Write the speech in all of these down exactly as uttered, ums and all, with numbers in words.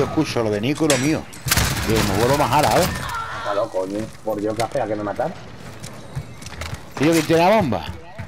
Yo escucho lo de Nico y lo mío. Y me vuelvo más jara, ¿eh? Está loco, coño. Por Dios, ¿qué hace? ¿A que me matar? ¿Y quién tiene la bomba?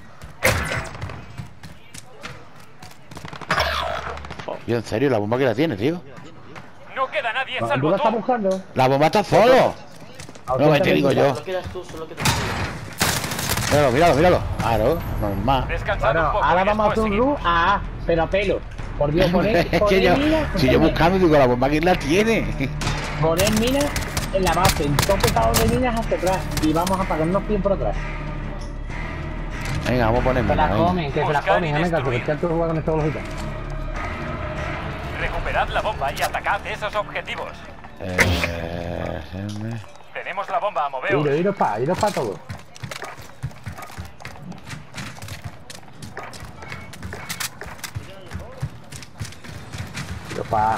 Yo, en serio, la bomba que la tiene, tío. No queda nadie, ¿Tú salvo la tú. estás buscando? La bomba está solo. No, me te digo yo. Solo quedas tú, solo quedas tú. Míralo, míralo, míralo. Claro, normal. Descansad un Bueno, poco ahora y vamos a hacer después un seguimos. run a pero a pelo. Por Dios, poner, Es que poner yo, minas, si yo buscando, digo, la bomba, ¿quién la tiene? poner minas en la base, en tope de minas hacia atrás. Y vamos a pagarnos bien por atrás. Venga, vamos a poner Se la mina, venga. comen, que se la Buscar y comen, amiga, destruir. que el juega con esta velocidad. Recuperad la bomba y atacad esos objetivos. Eh, M. Tenemos la bomba, moveos. Iros, iros para, iros para todo. Iros para.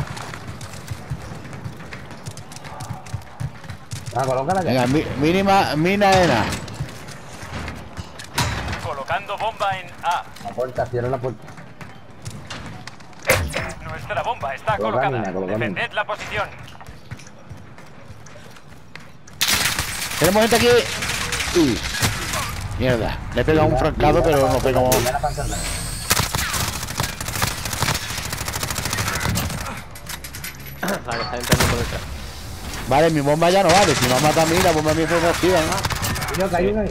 Ah, colócala ya. Venga, mi- mínima, mina ena. Colocando bomba en A. La puerta, cierra la puerta. Nuestra bomba está Coloca colocada. mina, coloca mina. Defended la posición. Tenemos gente aquí. Uy. Mierda. Le he pegado un francado, pero no pegamos. Ya la pantalla. Vale, está entrando por detrás. Vale, mi bomba ya no vale. Si no mata a mí, la bomba mía se activa, ¿no? Mira, que hay uno ahí.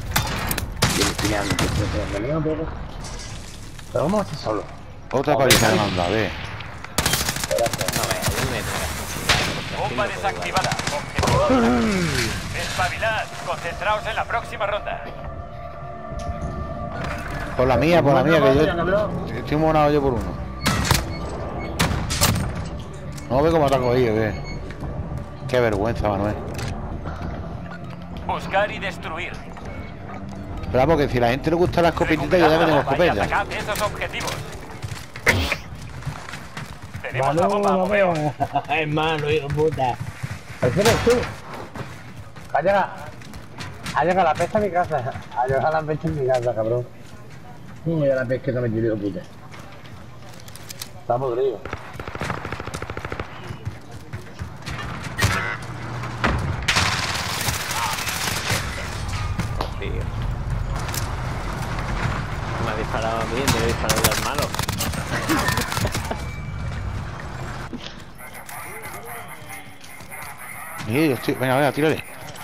Pero vamos a hacer solo. Otra paliza me manda, a ver. No veas, yo me Bomba desactivada. Objetivo. Espabilad. Concentraos en la próxima ronda. Por la mía, por la mía, que yo estoy monado yo por uno. No ve cómo te ha cogido, ve. Qué vergüenza, Manuel. Buscar y destruir. Pero porque si la gente le gusta la escopetita, ya Recuperad tenemos la bomba y escopeta. atacad esos objetivos. Tenemos Vale, la bomba, no moveos. veo. Hermano, hijo de puta. Ese eres tú. Ha llegado. Ha llegado la pesca a mi casa. Ha llegado la pesca en mi casa, cabrón. Mira la pesca que me tiró, hijo de puta. Está podrido. Tío. Me ha disparado a mí, me he disparado al malo. Sí, yo estoy... Venga, venga, tírale.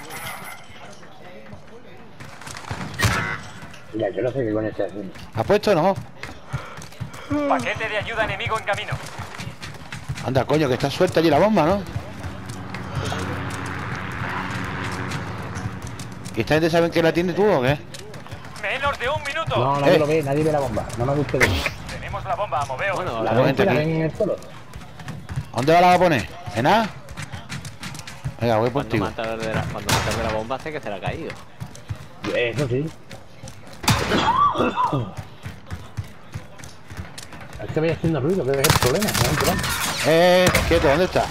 Mira, yo no sé qué coño estoy haciendo. ¿Has puesto o no? Paquete de ayuda enemigo en camino. Anda, coño, que está suelta allí la bomba, ¿no? ¿Y esta gente saben que la tiene tú o qué? Menos de un minuto. No, nadie Eh. lo ve, nadie ve la bomba. No me gusta ver. Tenemos la bomba, moveos. Bueno, La Tengo ven, gente la aquí. ven en el suelo. ¿A dónde la vas a poner? ¿En A? Venga, voy por cuando ti. mata de la, cuando mata de la bomba hace que se la ha caído. Eso sí. Es que voy haciendo ruido, que es el problema. No hay problema. Eh, quieto, ¿dónde está?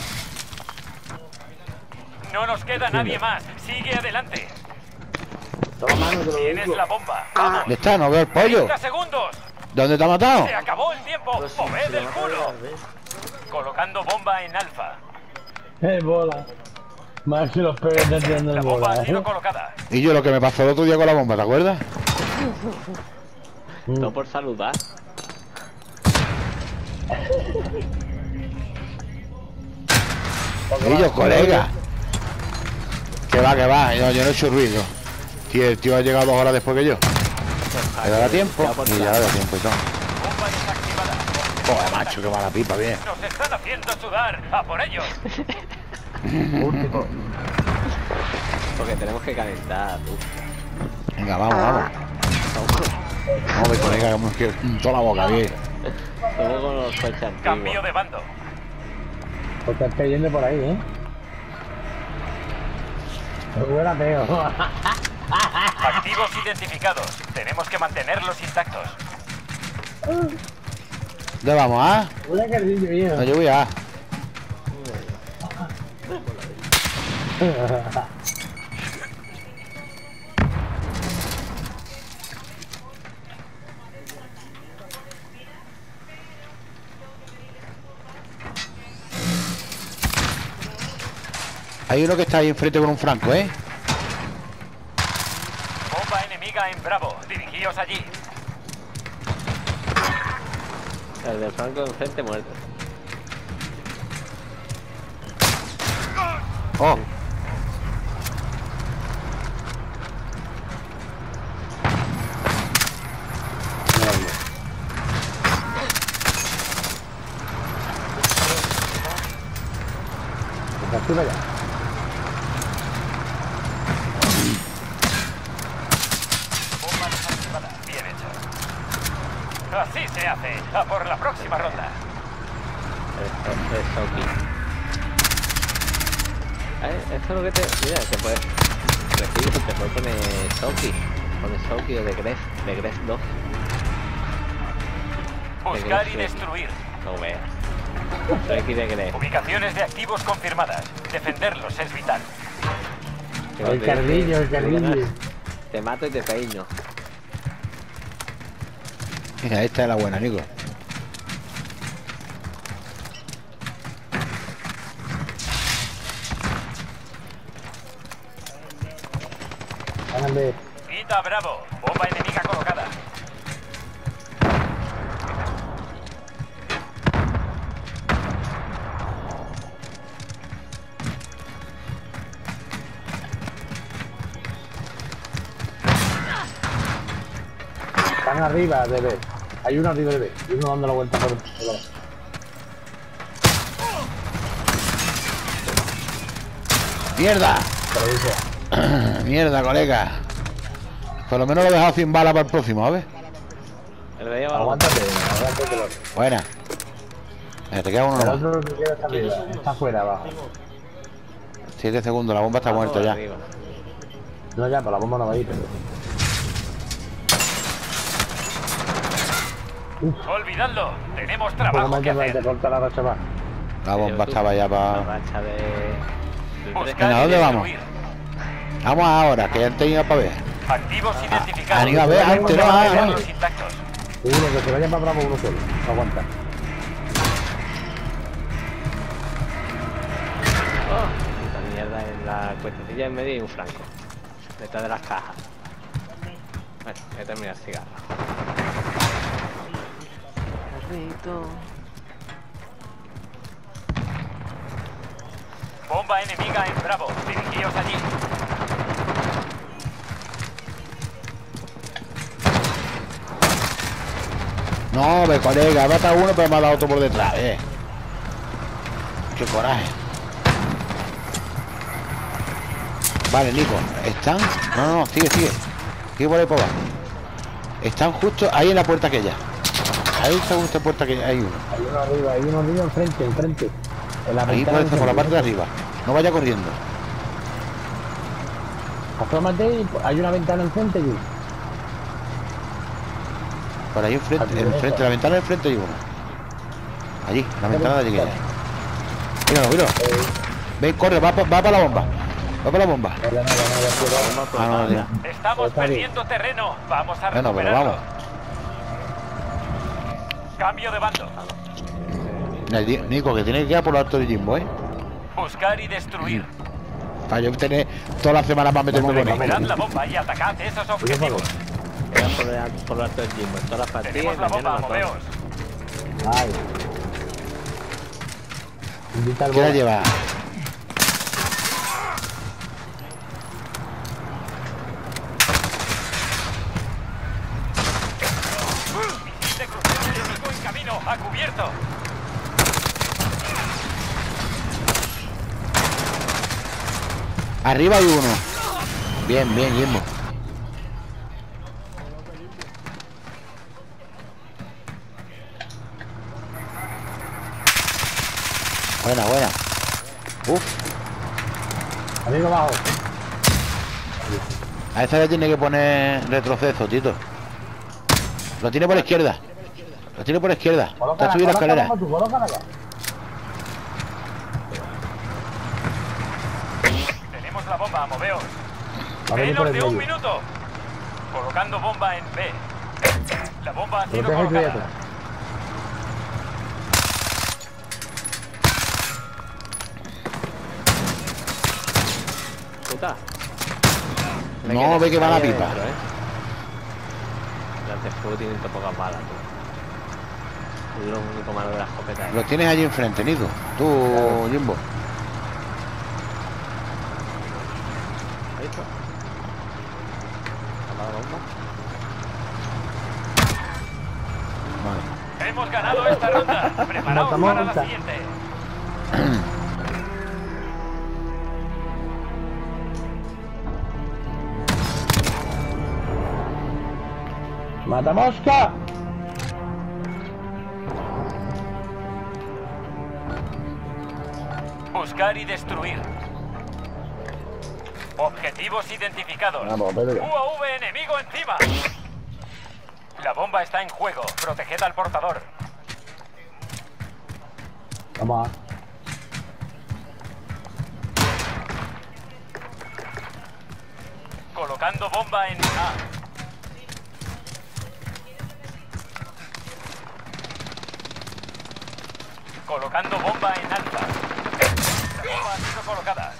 No nos queda nadie más. Sigue adelante. Toma mano, te lo Tienes digo. la bomba. Vamos. ¿Dónde está? No veo el pollo. treinta segundos. ¿Dónde te ha matado? Se acabó el tiempo. Pues Moved el culo. Colocando bomba en alfa. Eh, bola. Más que los perros están tirando La en bomba bola, ha sido ¿eh? colocada. Y yo lo que me pasó el otro día con la bomba, ¿te acuerdas? Todo por saludar. Y yo, colega. Que va, que va. Yo, yo no he hecho ruido. Tío, el tío ha llegado dos horas después que yo. ¿Le da tiempo? Y ya le da tiempo y todo. Bomba desactivada. Joder, macho, qué mala pipa, bien. Nos están haciendo sudar. A por ellos. Último. Porque tenemos que calentar, tú. Venga, vamos, vamos. Vamos, colega, vamos, que toda la boca, bien. Somos con los coches Cambio antiguos. de bando. Pues estás cayendo por ahí, ¿eh? Huele feo. Activos identificados. Tenemos que mantenerlos intactos. ¿Dónde vamos, ah? Huele cardillo, viejo. No, yo voy a. Hay uno que está ahí enfrente con un franco, ¿eh? Bomba enemiga en Bravo. Dirigíos allí. El del franco de enfrente muerto. Oh. Aquí vaya. Bomba desactivada. Bien hecho. Así se hace. A por la próxima ronda. Esto es Soki. Eh, esto es lo que te... Mira, te puedes... Recibir, te puedes poner Soki. Pones Soki o de Gref, de Gref dos. Buscar y destruir. No veas. Soki de Gref. Ubicaciones de activos confirmadas. Defenderlos es vital. El cardillo, el cardillo. Te mato y te peino. Mira, esta es la buena, Nico. Ándale. Quita Bravo. Bomba enemiga colocada. Están arriba de B. Hay uno arriba de B. Y uno dando la vuelta por por la... ¡Mierda! Pero dice, Mierda, colega. Por lo menos lo he dejado sin bala para el próximo, ¿sabes? El de lleva aguántate, aguántate. Buena. Mira, te queda uno El nomás. otro que queda está arriba. Está afuera, abajo. Siete segundos, la bomba está muerta ya. No, ya, pues la bomba no va a ir, pero... Olvidadlo. Tenemos Un poco trabajo más que de te hacer. corta la racha más. La bomba estaba ya La para... racha de... Buscar Venga, y ¿dónde vamos? destruir. Vamos ahora, que antes iba para ver. Activos identificados. Aníbal, ve, antes, no, ah, no. Mantenerlos intactos. Uno que se vaya para Bravo uno solo. No aguanta. Oh, puta mierda en la cuestecilla en medio y un franco. Detrás de las cajas. Bueno, voy a terminar el cigarro. Carrito. Bomba enemiga en Bravo. Dirigíos allí. No, ve, colega, mata a uno, pero me ha dado otro por detrás, eh. Qué coraje. Vale, Nico, ¿están? No, no, no, sigue, sigue. Sigue por ahí por abajo. Están justo ahí en la puerta aquella. Ahí está justo la puerta aquella, hay uno. Hay uno arriba, hay uno arriba enfrente, enfrente. En la Ahí ventana puede ser por la parte enfrente. de arriba. No vaya corriendo. Asómate y hay una ventana enfrente allí. Por ahí enfrente, Aquí derecha. enfrente, la ventana del frente hay uno. Allí, la ventana de allí aquella. Míralo, míralo. Eh, Ven, corre, va, pa- va para la bomba. Va para la bomba. no, no, no, no, no, Ah, no, no, tío. Estamos Está bien. perdiendo terreno. Vamos a Bueno, pero recuperarlo. vamos. Cambio de bando. Mira, di- Nico, que tiene que quedar por lo alto de Jimbo, ¿eh? Buscar y destruir. Para yo tener toda la semana para meterme con él. Recuperad la bomba y atacad esos objetivos. Quedan por, el- por lo alto del Jimbo. En todas las partidas. Tenemos la bomba, mañana moveos. Ay. Invita al ¿Qué la bola. lleva? Misil de crucero enemigo en camino. A cubierto. Arriba hay uno. Bien, bien, Jimbo. Buena, buena. Uf, Amigo abajo. a esta le tiene que poner retroceso, Tito. Lo tiene por la izquierda. Lo tiene por la izquierda. Está Colócala, subiendo la colócala, escalera. tú, colócala ya. Tenemos la bomba, moveos. A ver, por Menos el de un medio. minuto. Colocando bomba en B. La bomba ha sido Protege el colocada. riesgo. escopeta. No, ve que va la pipa. Dentro, ¿eh? Las de fuego tienen tan pocas balas, tú. Es lo único malo de la escopeta. Los tienes allí enfrente, Nico. Tú, Jimbo. ¿Ahí está? ¿Apaga la bomba? Vale. Hemos ganado esta ronda. Preparaos Matamos para la esta. siguiente. ¡Mata mosca! Buscar y destruir. Objetivos identificados. Vamos, pero ya. U A V enemigo encima. La bomba está en juego. Proteged al portador. Vamos a... Colocando bomba en A. Colocando bomba en alfa. La bomba ha sido colocada.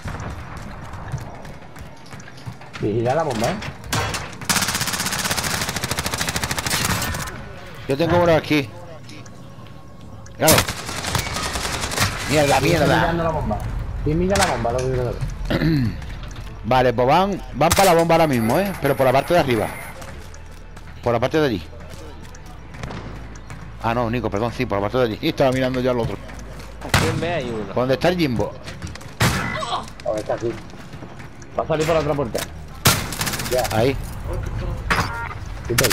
Vigila la bomba, ¿eh? Yo tengo uno aquí. Claro. Mierda, Estoy mirando mierda. la bomba. ¿Quién mira la bomba? Lo que quiero ver. Vale, pues van, van para la bomba ahora mismo, ¿eh? Pero por la parte de arriba. Por la parte de allí. Ah, no, Nico, perdón, sí, por la parte de allí. Y estaba mirando yo al otro. Aquí en B hay uno. ¿Por dónde está el Jimbo? Oh, está aquí. Va a salir por la otra puerta. Ya, Ahí. quita ahí.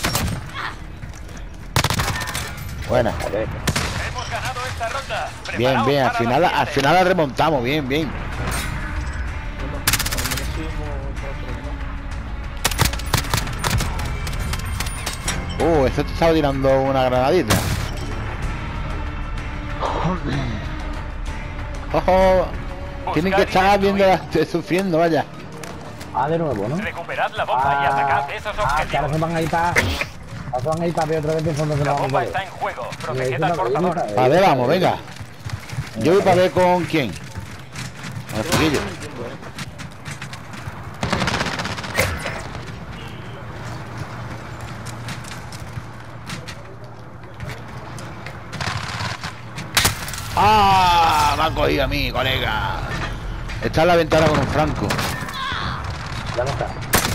Buena. Joder. Hemos ganado esta ronda. Bien, Preparaos bien. Al para la final, al siguiente. final la remontamos. Bien, bien. Uh, esto te estaba tirando una granadita. Ojo. Tienen que estar viendo sufriendo, vaya. Ah, de nuevo, ¿no? Recuperad la bomba y atacad esos ah, que ahora se objetivos. van a ir para... Ahora se van a ir para otra vez pensando que La la vamos a bomba ver. está en juego. Me Proteged dice al una portador. cosa, A ver, vamos, venga. Yo voy para ver con quién. Con el chiquillo. ¡Ah! Me han cogido a mí, colega. Está en la ventana con un franco. Ya no está.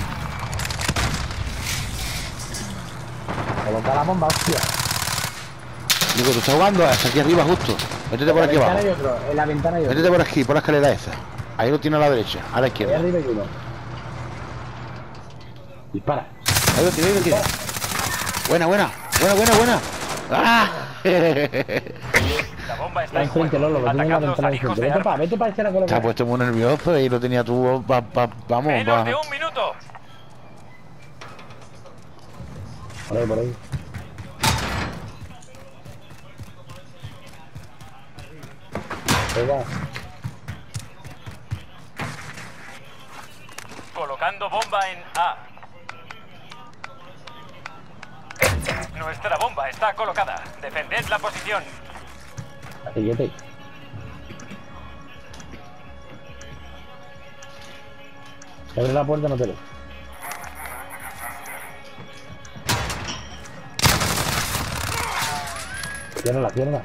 Coloca la bomba, hostia. Digo, tú estás jugando hasta aquí arriba justo. Métete por En aquí la abajo. ventana hay otro, en la ventana hay otro. Métete por aquí, por la escalera esa. Ahí lo tiene a la derecha, a la Ahí izquierda. arriba hay uno. Dispara. Ahí lo tiene, ahí lo tiene. Buena, buena, buena, buena, buena. ¡Ah! La bomba está Está en juego. enfrente, Lolo, lo tiene en la Atacad los ventana alijos enfrente. de Vete para, armas. vete para ese la Se ha coloca. puesto muy nervioso y lo tenía tú. Pa, pa, vamos, Menos va. de un minuto. Por ahí, por ahí. Venga. Colocando bomba en A. Nuestra bomba está colocada. Defended la posición. Aquí, quédate. Si abre la puerta, no te lo. Cierra la pierna.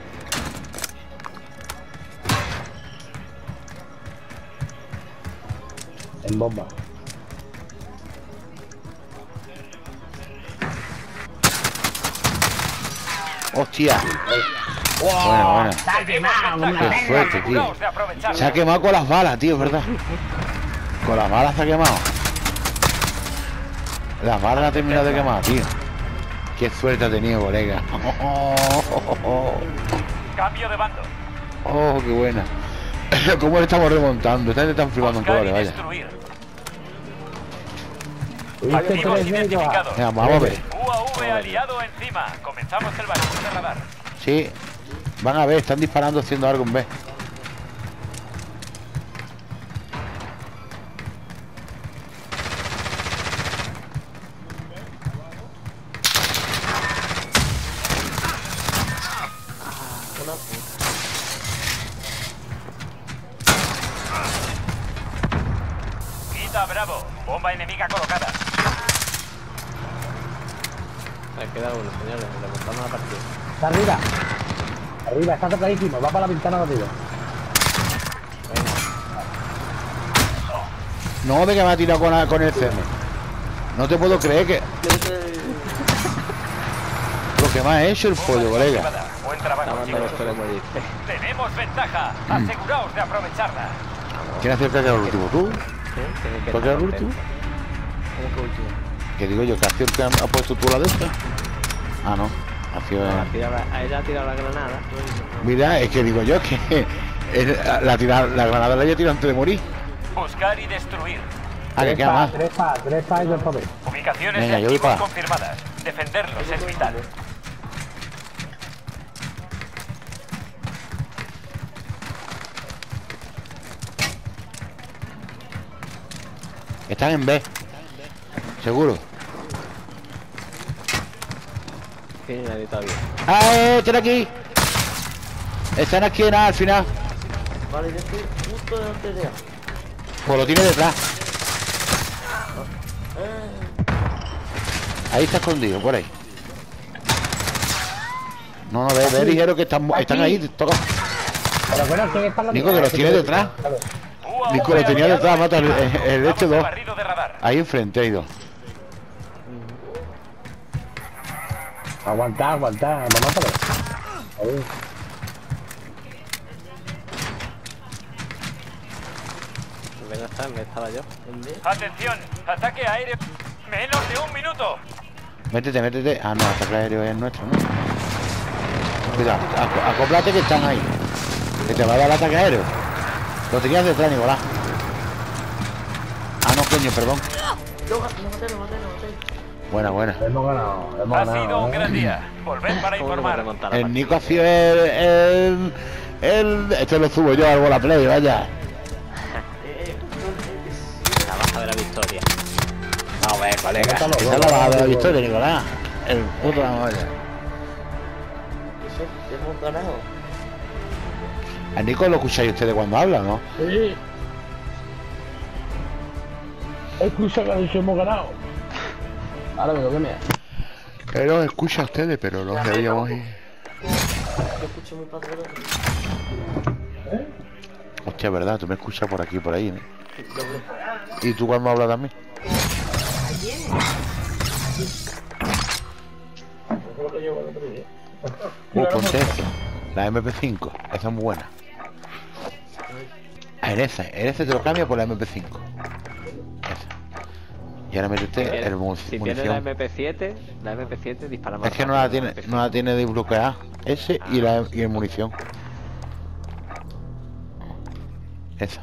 En bomba. Hostia. Buena, buena. Qué fuerte, tío. Aseguraos de aprovechar. Se ha quemado con las balas, tío, ¿verdad? Con las balas se ha quemado. Las balas ha terminado de quemar, tío. Qué suerte ha tenido, colega. Cambio de bando. Oh, qué buena. ¿Cómo le estamos remontando? Están, están flipando en Buscar y colores, vaya. destruir. ¿Viste Activos tres médicos? identificados. Venga, vamos a ver. U A V aliado encima. Comenzamos el balón de radar. Sí. Van a ver, están disparando haciendo algo en B. Delta Bravo. Bomba enemiga colocada. Me queda uno, señores. Remontamos la partida. Está arriba. Arriba, está tocadísimo. Va para la ventana contigo. No, de que me ha tirado con, con el C M. No te puedo creer que... Lo que me ha hecho el pollo, colega. Buen trabajo, Estamos chicos. esto de morir. Tenemos ventaja. Aseguraos de aprovecharla. ¿Quién hace el que el último? ¿Tú? Tiene que ¿Tú estar el último? contento. ¿Cómo que último? ¿Qué digo yo? ¿Que ha sido el que ha puesto tú la de esta? Ah, no. Ha sido... No, ha tirado la- a ella ha tirado la granada. Mira, es que digo yo que... el- La, tira- la granada la había tirado antes de morir. Buscar y destruir. Ah, que Tres queda pa, más. tres pa, tres pa y dos papel. Ubicaciones Venga, y yo voy activos pa. confirmadas. Defenderlos es vital. Están en B. Seguro. Sí, nadie todavía. ¡Ah, eh! ¡Están aquí! Están aquí en A al final. Vale, yo estoy justo delante de ella. Pues lo tiene detrás. Ahí está escondido, por ahí. No, no, ve, ve ligero que están, están ahí. Toca. Pero bueno, ¿quién está en la Nico, que los tiene detrás. Nico, lo tenía detrás, mata el, el, el este dos. Barrido de radar. Ahí enfrente hay dos. Aguantar, aguantar. Vamos a ver. Ahí. ¿Dónde está? ¿Dónde estaba yo? Atención, ataque aéreo. Menos de un minuto. Métete, métete. Ah, no, ataque aéreo es nuestro, ¿no? Cuidado, aco- acóplate que están ahí. Que te va a dar el ataque aéreo. Lo tenías detrás, Nicolás. Ah, no, coño, perdón. Lo, lo maté, lo maté, lo maté. Buena, buena. Hemos ganado, hemos Ha ganado. sido un ¿eh? gran día. Volver para ¿Cómo no me informar. remonta la El partida? Nico ha sido el, el, el... Este lo subo yo al Bola Play, vaya. Eh, eh, La baja de la victoria. No, ve, colega. Métalo, Esa es la luego, baja de la luego. victoria, Nicolás. El puto la olla. eso, hemos ganado. A Nico lo escucháis ustedes cuando habla, ¿no? Sí. Escucha que nos hemos ganado. Ahora me lo que me Él los escucha a ustedes, pero los debíamos ir. Yo escucho mi padre. Hostia, verdad, tú me escuchas por aquí, por ahí, ¿no? ¿Y tú cuando hablas también? Uh, ponte eso. La M P cinco, esa es muy buena. Ah, en esa, en esa te lo cambia por la M P cinco. Esa. Y ahora métete el mu- Si tiene la munición. M P siete, la M P siete dispara más Es que no la rápido tiene, que la no la tiene desbloqueada. Ese y la y el munición. Esa.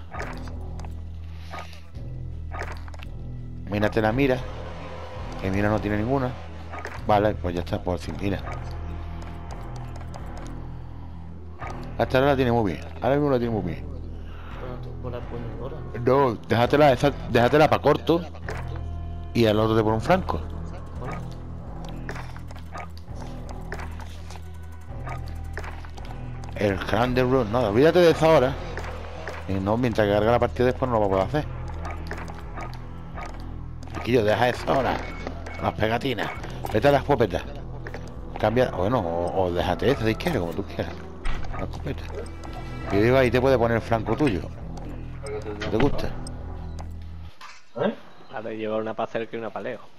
Mírate la mira. Que mira no tiene ninguna. Vale, pues ya está, por fin, mira. Hasta ahora la tiene muy bien. Ahora mismo la tiene muy bien. Bueno, tú con la ponedora. No, déjatela, esa, déjatela para corto. Y al otro te pone un franco. El grande run, no, olvídate de esa hora. Y no, mientras que carga la partida después no lo va a poder hacer. Chiquillo, deja esa hora. Las pegatinas. Vete a la escopeta. Cambia, bueno, o, o déjate esa de izquierda, como tú quieras. La escopeta. Yo digo, ahí te puede poner el franco tuyo. ¿No te gusta? Ahora lleva una para cerca y una para lejos.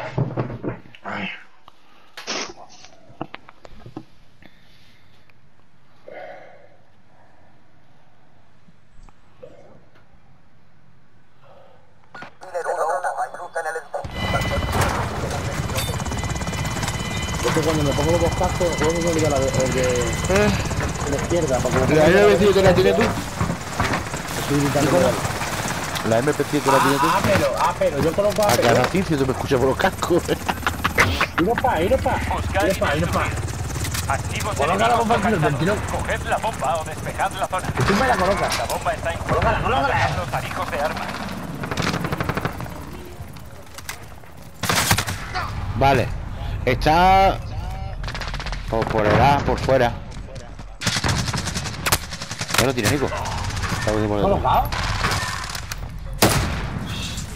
Yo que cuando me pongo los dos cascos, juego me olvida la de, el de, de la izquierda. Para que ¿La M P siete la tienes tú? Estoy gritando por ahí. ¿La M P siete la tienes tú? Ah, pero, ah, pero, yo coloco a A pero. cada quince tú me escuchas por los cascos. Ir pa, ir pa. Buscar Ir y pa, ir pa. destruir. Activos Coloca la enemigos bomba aquí, localizados. veintinueve. Coged la bomba o despejad la zona. Que tú me la colocas. La bomba está en Colócala, colócala. los tarijos de armas. Vale. Está... Por, por el A, por fuera. Ya lo tiene Nico. Está por detrás. ¿Colocado?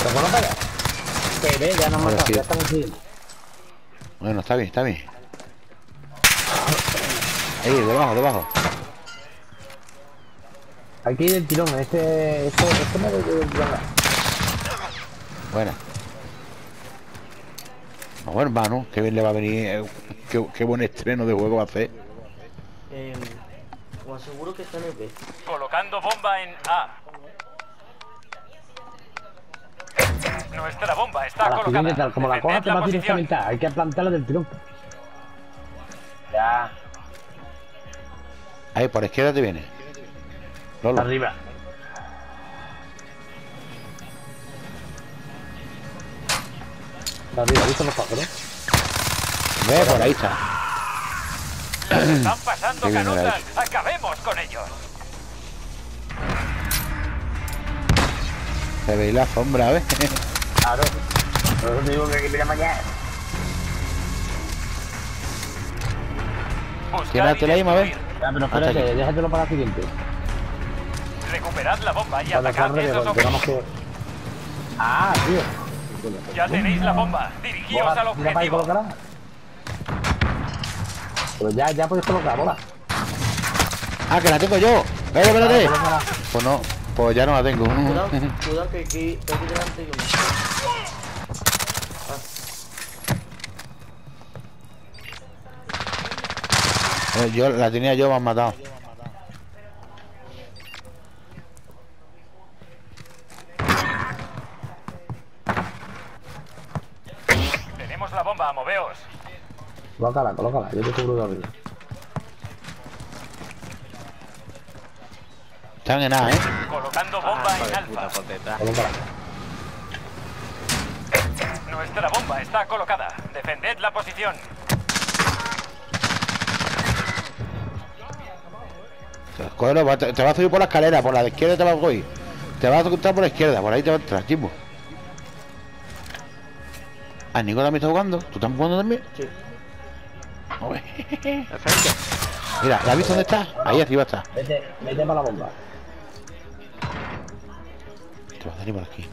¿Te acuerdas para allá? Que ve, ya nos Ahora matamos, sí. ya estamos siguiendo. Bueno, está bien, está bien. Ahí, debajo, debajo. Hay que ir del tirón, este, este, este me debe del tirón. Buena. Vamos, hermano, qué bien le va a venir. eh, Qué, qué buen estreno de juego va a hacer. Eh, os aseguro que está en el B. Colocando bomba en A. Nuestra bomba está A la colocada. siguiente, tal como la coja, Defended te vas posición. directamente a. Hay que plantarla del tirón. Ya, Ahí, por la izquierda te viene. Lolo. arriba. Arriba, ¿viste los pájaros? Ve, por ahí está. Están pasando Qué bien era canutas. Acabemos con ellos. Se ve la sombra, ¿ves? Claro. Por eso te digo que hay que mirar mañana. Buscar y Tírate ahí, a ver. destruir. Ya, pero Hasta espérate, aquí. déjatelo para la siguiente. Recuperad la bomba y Para atacad dejar de esos tenemos objetivos. que... Ah, tío. Ya tenéis la bomba. Dirigíos al Bola, mira para ahí objetivo. colocarla. Pues ya, ya puedes colocar, bola. Ah, que la tengo yo. Espérate, espérate. Colócala. Pues no, pues ya no la tengo. Cuidado, cuidado que aquí, que aquí delante hay uno. Eh, Yo la tenía yo, me han matado. Tenemos la bomba, moveos. Colócala, colócala. Yo te cubro de arriba. Están en A, ¿eh? Colocando Ah, bomba hijo en de puta, alfa. por detrás. Colócala. Nuestra bomba está colocada. Defended la posición. Cógelo, va- te, te vas a subir por la escalera, por la de izquierda te vas a ir. Te vas a ocultar por la izquierda, por ahí te vas a entrar, chimbo. Ah, Nico también está jugando. ¿Tú estás jugando también? Sí. Joder. Al frente. Mira, ¿la has visto dónde está? Ahí arriba está. Vete, vete para la bomba. Te vas a salir por aquí.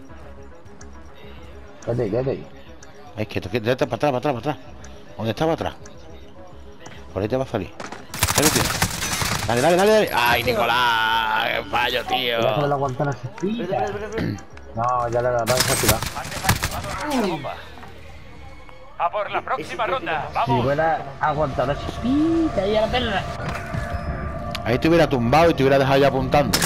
Vete, vete. Es que te para atrás, para atrás, para atrás. ¿Dónde estaba atrás? Por ahí te va a salir. Ahí lo tienes. Dale, dale, dale, dale. ¡Ay, Nicolás! ¡Qué fallo, tío! Ya se le aguantan las Espera, espera, espinas. espera, espera. No, ya le da para desactivar. Han desactivado nuestra bomba. A por la próxima ronda. Si Vamos. fuera aguantar las espinas ahí a la perra. Ahí te hubiera tumbado y te hubiera dejado ya apuntando.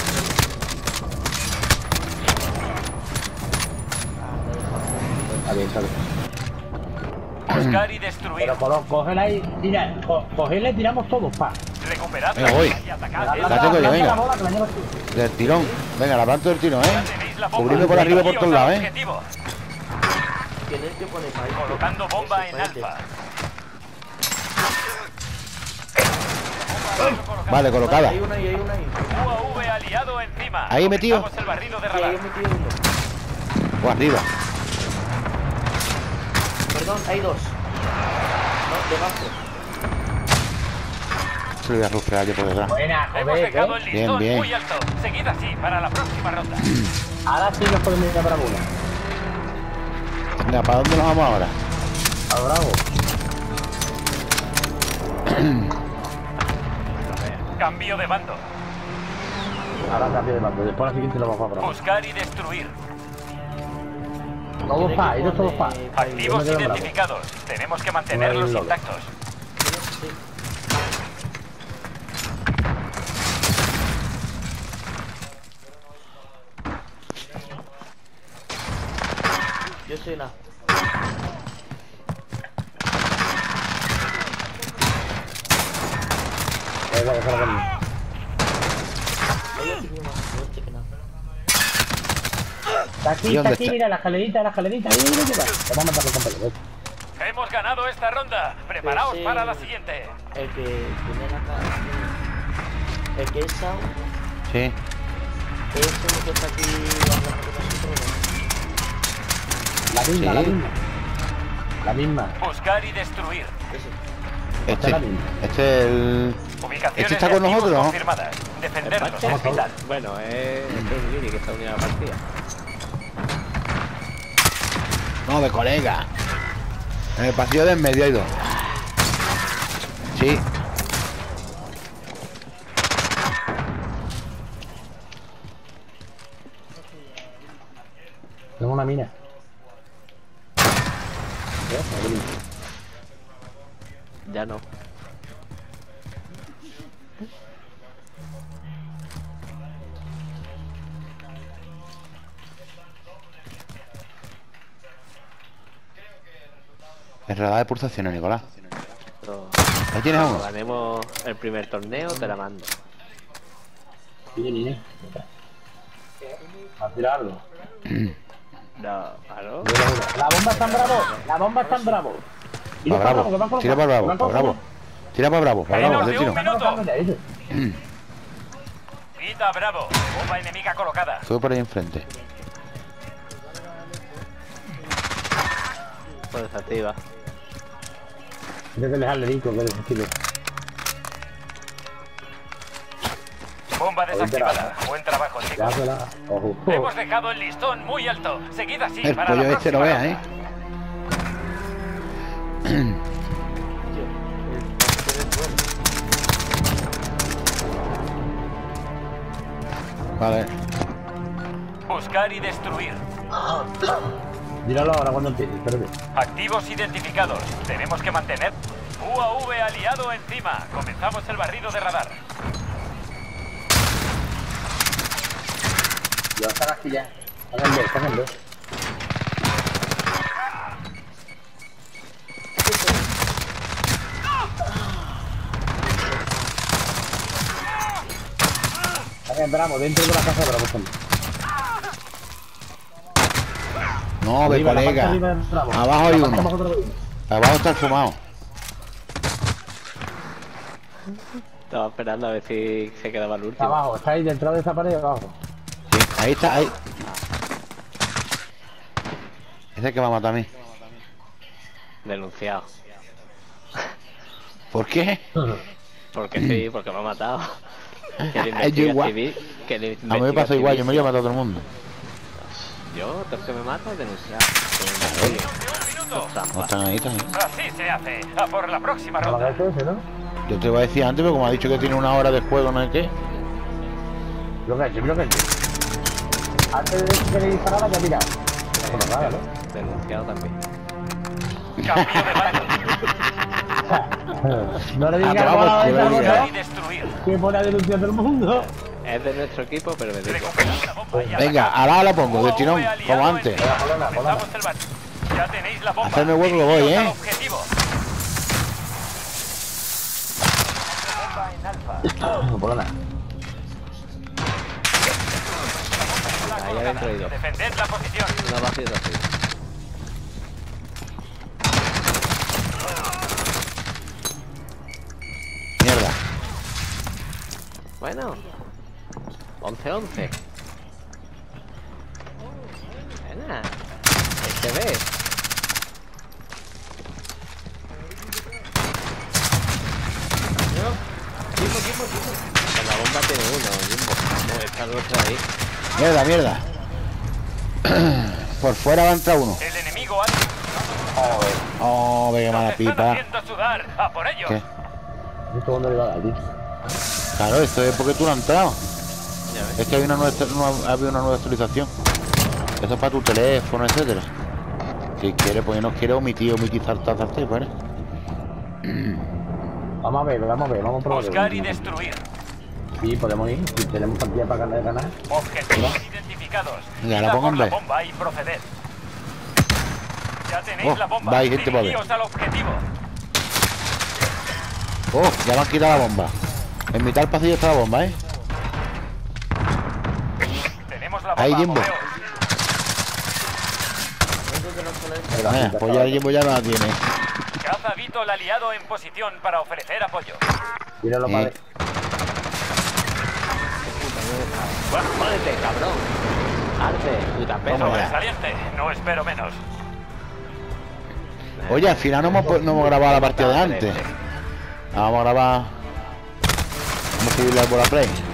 Está bien, está bien. Buscar y destruir. Pero colo- cógela y tira. Co cogela y tiramos todos, pa. Recuperad Venga, la voy. bomba y atacad La, esos La tengo yo, planta venga. la bola, que la llevas tú. Del tirón. Venga, la planto del tirón, Ya ¿eh? tenéis la bomba. Cubrirme por arriba y por todos Dirigíos al lados, ¿eh? objetivo. Tienes que poner para ahí. Colocando bomba Eso, en para ahí. alfa. Vale, colocada. Hay una ahí, hay una ahí. U A V aliado encima. Ahí metido. Comenzamos el barrido de Sí, ahí radar. he metido uno. O arriba. Perdón, hay dos. No, debajo. Se lo voy a rufrear yo por detrás. Buena, Hemos joder, dejado ¿eh? el Bien, listón bien. muy alto. Seguid así para la próxima ronda. Ahora sí nos podemos ir a para una. Venga, ¿para dónde nos vamos ahora? A bravo. Cambio de bando. Ahora cambio de bando. Después la siguiente lo vamos a bravo. Buscar y destruir. Todos Tiene pa, que ellos todos pa. poner- Activos Yo me quedo bravo. identificados. Tenemos que mantenerlos Bueno, intactos. Sí. Yo soy la. Venga, déjalo conmigo. Oye, aquí viene más fuerte que nada. Está aquí, ¿Y está dónde aquí, está? mira la escalerita, la escalerita. Ahí, mira, mira. Te vamos a matar al compañero. Hemos ganado esta ronda. Preparaos sí. para la siguiente. El que tiene la cara. El que es Sao, Sí. es el que está aquí hablando con nosotros. La misma, Sí. la misma. La misma. Buscar y destruir. Ese. Este. la misma. Este es el. Ubicaciones Este está de con activos nosotros, ¿no? confirmadas. Defenderlos Parche. es vital. Bueno, es, es un Giri que está unido a la partida. No, de colega. En el pasillo de en medio hay dos. Sí. Tengo una mina. Ya no. El radar de pulsaciones, Nicolás. Pero Ahí tienes a cuando uno. ganemos el primer torneo, te la mando. Viene, viene. A tirarlo. No, claro. La bomba está en bravo. La bomba está en bravo. Pa' Bravo. Tira para Bravo. Para Bravo. Tira para Bravo. Para Bravo. Hacer tiro. Quita Bravo. Bomba enemiga colocada. Sube por ahí enfrente. Pues desactiva. Tienes que dejarle rico, que desactive. Bomba desactivada. Buen trabajo, chicos. Dásela. Ojo. Hemos dejado el listón muy alto. Seguid así El para pollo la este lo próxima vea, ¿eh? Vale. Buscar y destruir. Míralo ahora cuando empiece, espérate. Activos identificados. Tenemos que mantener. U A V aliado encima. Comenzamos el barrido de radar. Ya están aquí ya. Hagan dos, hagan dos. Hagan Bravo, dentro de la casa de Bravo también. No, de Arriba, la parte colega. arriba de Bravo. Abajo hay La parte uno. abajo de Bravo. Abajo está el fumado. Estaba esperando a ver si se quedaba el Está último. abajo, está ahí dentro de esa pared abajo. Sí, ahí está, ahí. Ese es el que me ha matado a mí. Denunciado. ¿Por qué? Porque sí, porque me ha matado. Que le Yo investiga igual. civil. Que le A mí me investiga pasa igual, yo me civil. voy a matar a todo el mundo. Yo, todo el que me mata, denunciado. Que me investigue. Un minuto. No Trampa. están ahí, están ahí. Así se hace. A por la próxima No lo ronda. hagas ese, ¿no? Yo te iba a decir antes, pero como ha dicho que tiene una hora de juego, no sé qué. Lo que ha hecho, lo que ha hecho. Antes de que le disparara ya mira. Bueno, nada, ¿no? Denunciado también. Cambio de bando. No le digas Ah, a la vamos, vez que al lo diga. Buscar y botón destruir. que pone a denunciar del mundo. Es de nuestro equipo, pero me digo. Recuperad la bomba y Venga, ahora la pongo, de tirón, como antes. Ponla, ponla. Comenzamos el bar- Ya tenéis la bomba. Hacerme hueco que voy, Dirigidos al ¿eh? objetivo. Bomba en alfa. No, por nada. Ahí adentro hay dos. Defended la posición. No va a ser así. Mierda. Bueno. once once. Buena. Este ve. En la bomba tiene uno, Jimbo. No, está el otro ahí. Mierda, mierda. Por fuera va a entrar uno. El enemigo ha... Oh, venga, mala Nos están pipa. haciendo sudar. A por ellos. ¿Qué? ¿Esto dónde le va a dar, tío? Claro, esto es porque tú no has entrado. Ya ves. Es que hay una nueva, nueva- ha habido una nueva actualización. Eso es para tu teléfono, etcétera. Si quieres, pues no quiere omitir, omitir saltar, saltar, pues. Vamos a ver, vamos a ver, vamos a probar. Buscar y destruir. Sí, podemos ir. Si tenemos cantidad para ganar, ganar. Objetivos identificados. Venga, la Ida pongo por en la B. bomba y proceder. Ya tenéis Oh, la bomba. va, hay gente para ver. Dirigíos al objetivo. Oh, ya me han quitado la bomba. En mitad del pasillo está la bomba, ¿eh? Tenemos la bomba. Ahí, Jimbo. moveos. Eh, pues ya el Jimbo ya no la tiene. Caza Vito el aliado en posición para ofrecer apoyo. Míralo Sí. para ver. Bueno, jódete, cabrón. Arte, puta perra. Toma ya. Sobresaliente. No espero menos. Oye, al final no hemos, pu- no hemos grabado la partida de antes. Vamos a grabar. Vamos a subirla por la play.